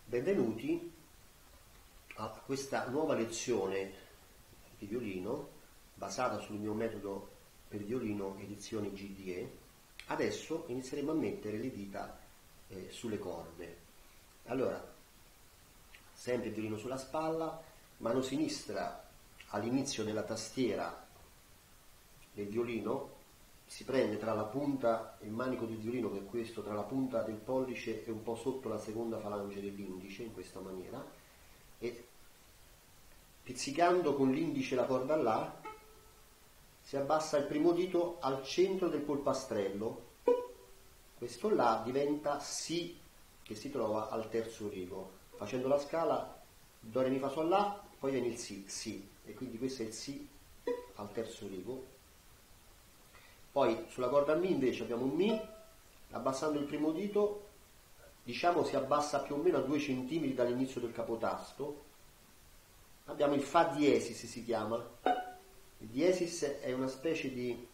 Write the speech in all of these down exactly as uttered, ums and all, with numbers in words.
Benvenuti a questa nuova lezione di violino basata sul mio metodo per violino edizioni G D E. Adesso inizieremo a mettere le dita eh, sulle corde. Allora, sempre il violino sulla spalla, mano sinistra all'inizio della tastiera del violino, si prende tra la punta, il manico del violino che è questo, tra la punta del pollice e un po' sotto la seconda falange dell'indice, in questa maniera, e pizzicando con l'indice la corda là, si abbassa il primo dito al centro del polpastrello. Questo là diventa Si, che si trova al terzo rigo. Facendo la scala Do, Re, Mi, Fa, Sol, La, poi viene il Si, Si, e quindi questo è il Si al terzo rigo. Poi sulla corda Mi invece abbiamo un Mi, abbassando il primo dito, diciamo si abbassa più o meno a due centimetri dall'inizio del capotasto. Abbiamo il Fa diesis, si chiama. Il diesis è una specie di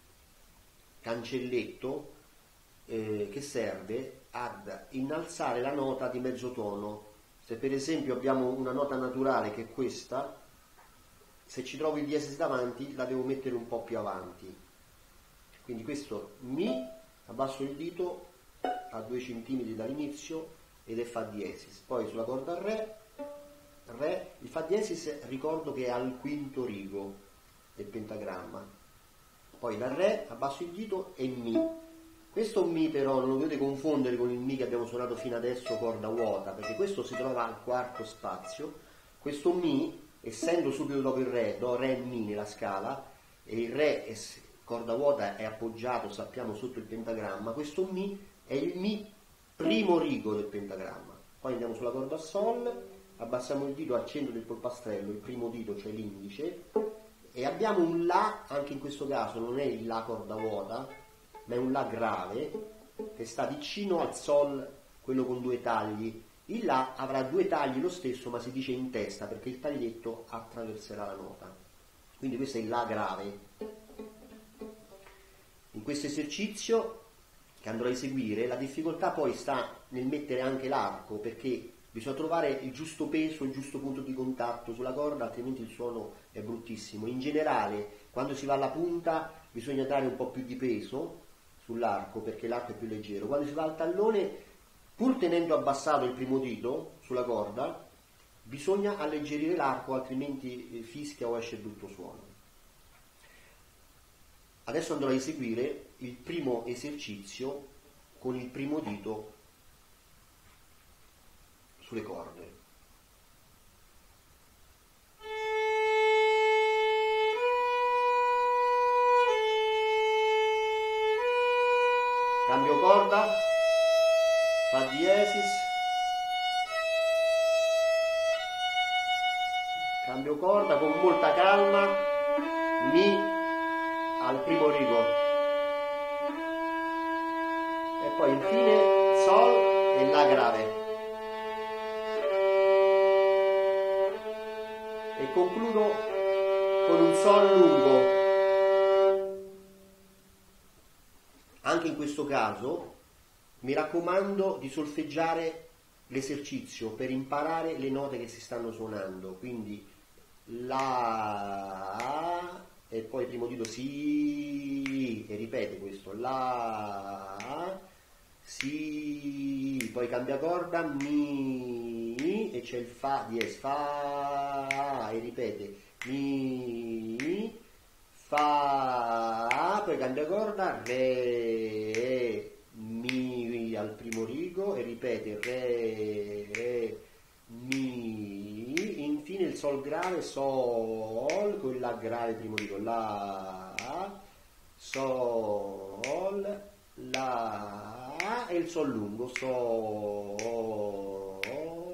cancelletto eh, che serve ad innalzare la nota di mezzo tono. Se per esempio abbiamo una nota naturale che è questa, se ci trovo il diesis davanti la devo mettere un po' più avanti. Quindi questo Mi, abbasso il dito a due centimetri dall'inizio ed è Fa diesis. Poi sulla corda Re, Re, il Fa diesis ricordo che è al quinto rigo del pentagramma. Poi da Re abbasso il dito e Mi. Questo Mi però non lo dovete confondere con il Mi che abbiamo suonato fino adesso corda vuota, perché questo si trova al quarto spazio. Questo Mi, essendo subito dopo il Re, Do, Re, Mi nella scala, e il Re è corda vuota è appoggiato, sappiamo, sotto il pentagramma, questo Mi è il Mi primo rigo del pentagramma. Poi andiamo sulla corda Sol, abbassiamo il dito al centro del polpastrello, il primo dito, cioè l'indice, e abbiamo un La, anche in questo caso non è il La corda vuota, ma è un La grave, che sta vicino al Sol, quello con due tagli. Il La avrà due tagli lo stesso, ma si dice in testa, perché il taglietto attraverserà la nota. Quindi questo è il La grave. In questo esercizio che andrò a eseguire, la difficoltà poi sta nel mettere anche l'arco, perché bisogna trovare il giusto peso, il giusto punto di contatto sulla corda, altrimenti il suono è bruttissimo. In generale, quando si va alla punta, bisogna dare un po' più di peso sull'arco, perché l'arco è più leggero. Quando si va al tallone, pur tenendo abbassato il primo dito sulla corda, bisogna alleggerire l'arco, altrimenti fischia o esce brutto suono. Adesso andrò a eseguire il primo esercizio con il primo dito sulle corde. Cambio corda, Fa diesis, cambio corda con molta calma, Mi al primo rigo, e poi infine Sol e La grave, e concludo con un Sol lungo. Anche in questo caso mi raccomando di solfeggiare l'esercizio per imparare le note che si stanno suonando, quindi La, e poi il primo dito Si, e ripete questo, La, Si, poi cambia corda, Mi, e c'è il Fa diesis, Fa, e ripete, Mi, Fa, poi cambia corda, Re, Mi al primo rigo, e ripete, Re, Mi, infine il Sol grave, Sol, con La grave primo rigo, La, Sol, La, e il Sol lungo, Sol.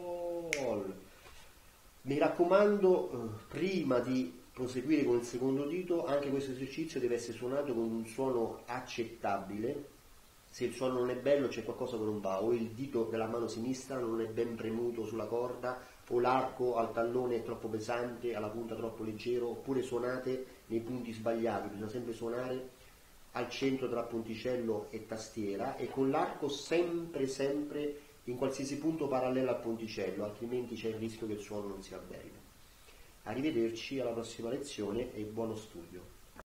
Mi raccomando, prima di proseguire con il secondo dito, anche questo esercizio deve essere suonato con un suono accettabile. Se il suono non è bello c'è qualcosa che non va, o il dito della mano sinistra non è ben premuto sulla corda, o l'arco al tallone è troppo pesante, alla punta troppo leggero, oppure suonate nei punti sbagliati. Bisogna sempre suonare al centro tra ponticello e tastiera, e con l'arco sempre sempre in qualsiasi punto parallelo al ponticello, altrimenti c'è il rischio che il suono non sia bello. Arrivederci alla prossima lezione e buono studio.